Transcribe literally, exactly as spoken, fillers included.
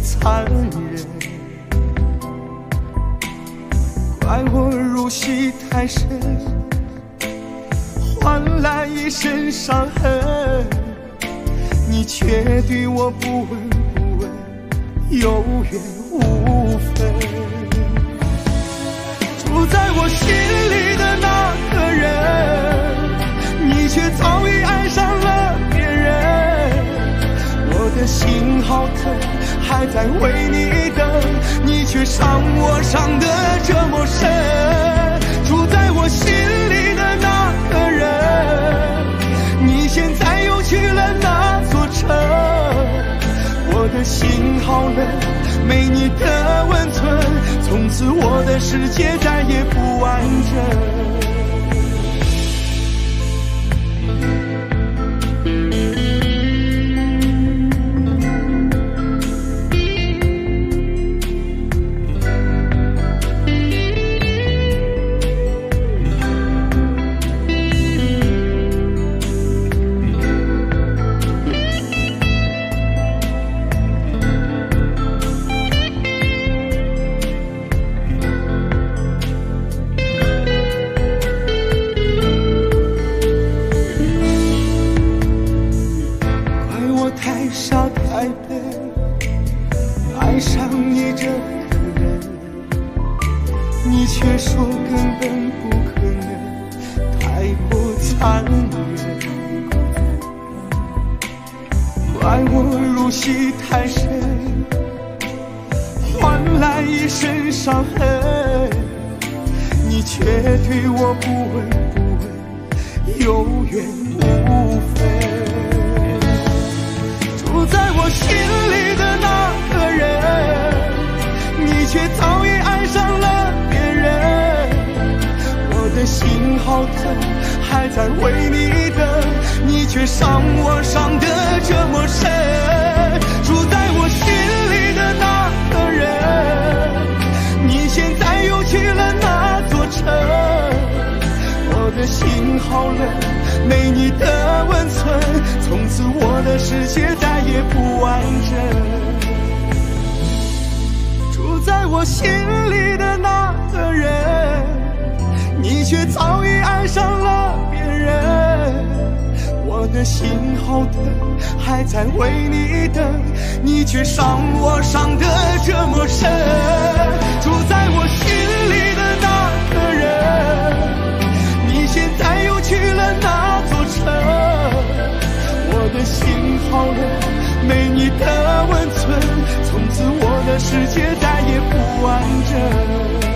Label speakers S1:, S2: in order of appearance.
S1: 残忍，怪我入戏太深，换来一身伤痕，你却对我不闻不问，有缘无分。住在我心里的那个人，你却早已爱上了别人。我的心好疼，还在为你等，你却伤我伤得这么深。住在我心里的那个人，你现在又去了哪座城？我的心好冷，没你的温存，从此我的世界再也不完整。爱上你这个人，你却说根本不可能，太过残忍。怪我入戏太深，换来一身伤痕，你却对我不闻不问，有缘无分。住在我心里的那个人，你却早已爱上了别人。我的心好疼，还在为你等，你却伤我伤得这么深。住在我心里的那个人，你现在又去了哪座城？我的心好冷，没你的温存，从此我的世界再也不完整。住在我心里的那个人，你却早已爱上了别人。我的心好疼，还在为你等，你却伤我伤得这么深。住在我心里的那个人，你现在又去了哪座城？我的心好冷，没你的温存，从此我的世界再也不完整。